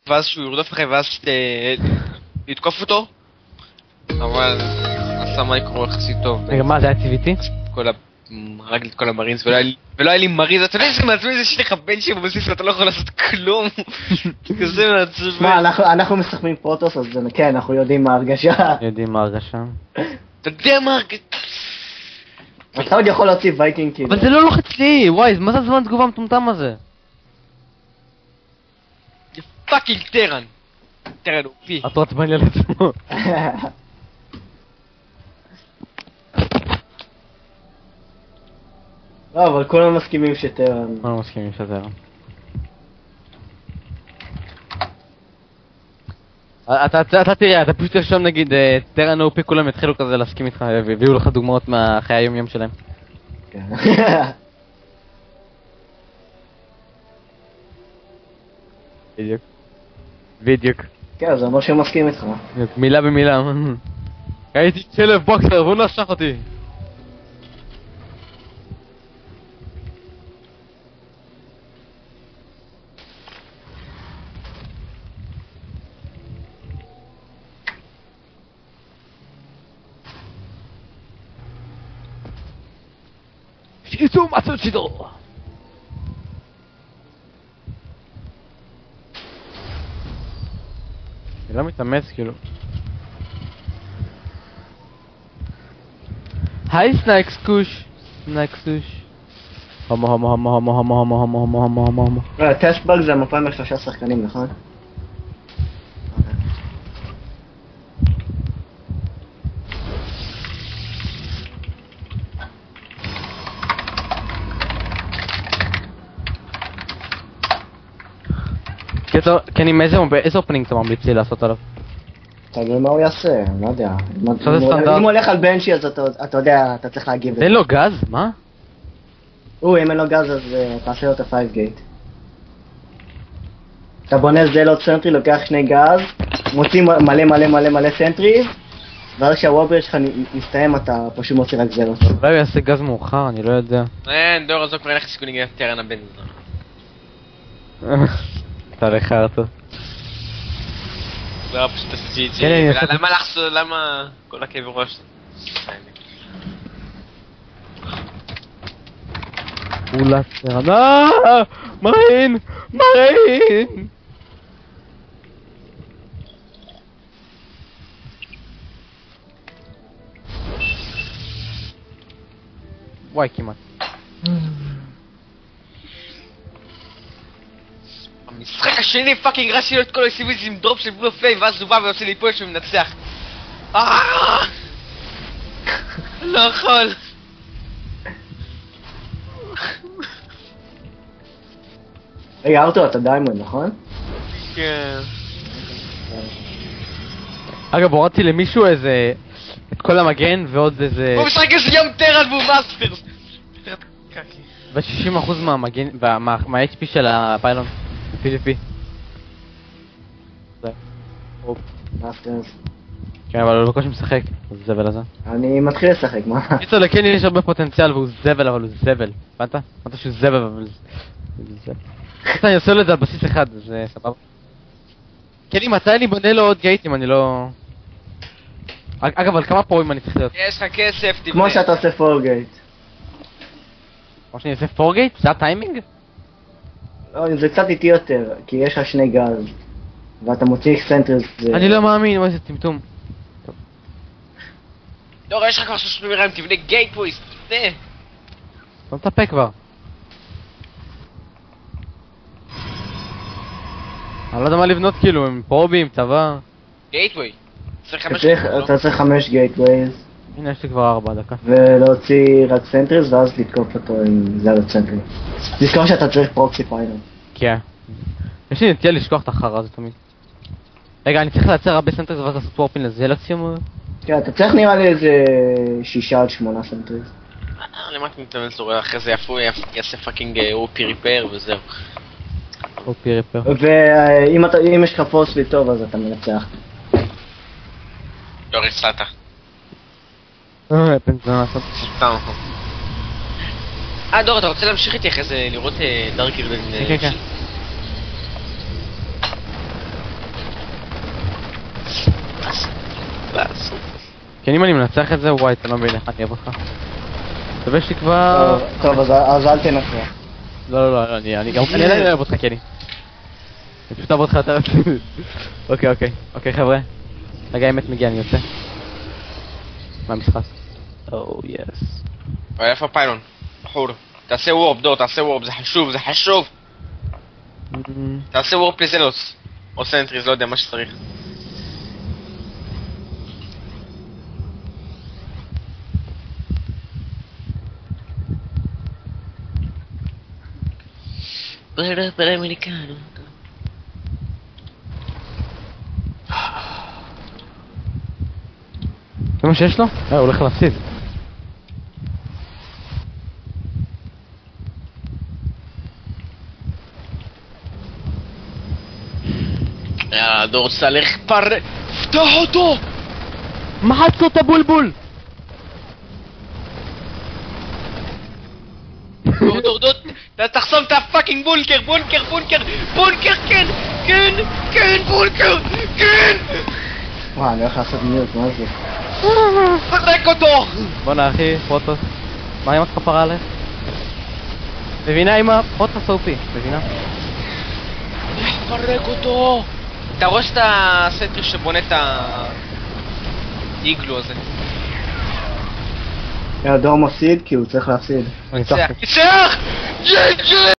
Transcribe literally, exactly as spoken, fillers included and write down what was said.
ואז שהוא ירדוף לכם ואז לתקוף אותו. אבל עשה מייקרו יחסית טוב. רגע, מה, זה היה טי-וי-טי? הרג את כל המרינס, ולא היה לי מריז, אתה יודע איזה מעצבן זה שיש לך בן שבבסיס ואתה לא יכול לעשות כלום. כזה מעצבן. שמע, אנחנו משחקים פרוטוס, אז כן, אנחנו יודעים מה הרגשה. יודעים מה הרגשה. אתה יודע מה הרגשה? אתה עוד יכול להוציא וייקינג כאילו. אבל זה לא לוחץ לי, וואי, מה זה הזמן תגובה המטומטם הזה? יא פאקינג טרן. טרן הוא פי. אתה עצבן לי על עצמו. לא, אבל כולם מסכימים שטרן. כולם מסכימים שטרן. אתה תראה, אתה פשוט תרשום נגיד טרן או פי, כולם יתחילו כזה להסכים איתך והביאו לך דוגמאות מהחיי היום יום שלהם. בדיוק. בדיוק. כן, זה אומר שהם מסכים איתך. מילה במילה. הייתי כלב בוקסר והוא נשך אותי. שיצאו מצות שידור! אני לא מתאמץ כאילו. היי סנייקס קוש! סנייקס קוש. הומו הומו הומו הומו הומו הומו הומו הומו הומו הומו הומו. טסטבג זה המפה עם שלושה שחקנים, נכון? כן, עם איזה אופנינג אתה ממליץ לי לעשות עליו? תגיד מה הוא יעשה, אני לא יודע. אם הוא הולך על בנצ'י אז אתה יודע, אתה צריך להגיב. אין לו גז? מה? הוא, אם אין לו גז אז תעשה לו את ה-פייב גייט. אתה בונה זלות סנטרי, לוקח שני גז, מוציא מלא מלא מלא מלא סנטרי, ואז כשהוובר שלך מסתיים אתה פשוט מוציא רק זלות. אולי הוא יעשה גז מאוחר, אני לא יודע. אין, דור הזו כבר אין לך סיכונים נגד טרן הבן. אתה לך ארתו. לא, פשוט עשיתי את זה. למה לחסות, למה כל הכאב ראש? אולה סרנה! מרין! מרין! וואי, כמעט. המשחק השני פאקינג רשי לו את כל הסיביז עם דרופ של בלו פליים ואז הוא בא ועושה לי פוש ומנצח. אהההה! לא יכול. רגע, ארתור, אתה דיימונד, נכון? כן. אגב, הורדתי למישהו איזה... את כל המגן ועוד איזה... הוא משחק איזה ים טרן והוא מאסטר. ו-שישים אחוז מהמגן... מה-אייץ' פי של הפיילון. טי-וי-פי. מאסטרס. כן, אבל הוא בקושי משחק. הוא זבל הזה. אני מתחיל לשחק, מה? קיצור, לקני יש הרבה פוטנציאל והוא זבל, אבל הוא זבל. הבנת? אמרת שהוא זבל, אבל... זבל. אני עושה לו את זה על בסיס אחד, זה סבבה. קני, מתי אני בונה לו עוד גייטים? אני לא... אגב, על כמה פרוים אני צריך להיות? יש לך כסף, תבנה. כמו שאתה עושה פור גייט. כמו שאני עושה פור גייט? זה הטיימינג? לא, זה קצת איטי יותר, כי יש לך שני גז. ואתה מוציא אקסנטרס. אני לא מאמין, מה זה טמטום. לא, יש לך כבר שלוש מיריים, תבנה גייט בויס, תבנה. לא מטפה כבר. אני לא יודע מה לבנות כאילו, עם פרובים, צבא. גייטווי. אתה צריך חמש גייטווייז. הנה, יש לי כבר ארבע דקה. ולהוציא רק סנטריס ואז לתקוף אותו עם זלת סנטריס. תזכור שאתה צריך פרוקסי פיילון. כן. יש לי נטייה לשכוח את החרא הזה תמיד. רגע, אני צריך לייצר הרבה סנטריס ואז לעשות וורפין לזלת סיום? כן, אתה צריך נראה לי איזה שישה עד שמונה סנטריס. למה אתה מתאמן לצורך אחרי זה יעשה פאקינג אופי ריפר וזהו. אופי ריפר. ואם יש לך פורספיד טוב אז אתה מנצח. לא רצלת. אה, אתם צריכים לעשות. סתם. אה, דור, אתה רוצה להמשיך איתי אחרי זה לראות דארק גרדן? כן, כן. כן, אם אני מנצח את זה, וואי, אתה לא מבין איך אני אוהב אותך. טוב, יש לי כבר... טוב, אז אל תנצח. לא, לא, לא, אני גם... אני עדיין אוהב אותך, קני. אני פשוט אוהב אותך יותר... אוקיי, אוקיי, אוקיי, חבר'ה. רגע, האמת מגיע, אני יוצא. מה המשחק? או, יס. איפה פיילון? בחור. תעשה וורפ, דור, תעשה וורפ, זה חשוב, זה חשוב! תעשה וורפ לזלוס. או סנטריז, לא יודע, מה שצריך. פרה פרה אמריקנו. זה מה שיש לו? אה, הוא הולך להפסיד. יאללה, דור סלח פר... פתח אותו! מחצות הבולבול! דור, דור, דור, תחסום את הפאקינג בונקר, בונקר, בונקר, בונקר, כן, כן, כן, בונקר, כן! וואי, אני הולך לעשות מיוט, מה זה? פרק אותו! בוא'נה אחי, פרוטוס. מה עם הכפרה עליך? מבינה עם הפרוטוס אופי, מבינה? פרק אותו! אתה רואה שאתה סנטרי שבונה את האיגלו הזה. דור מפסיד כי הוא צריך להפסיד. אני צחק. ניצח! ג'י ג'י!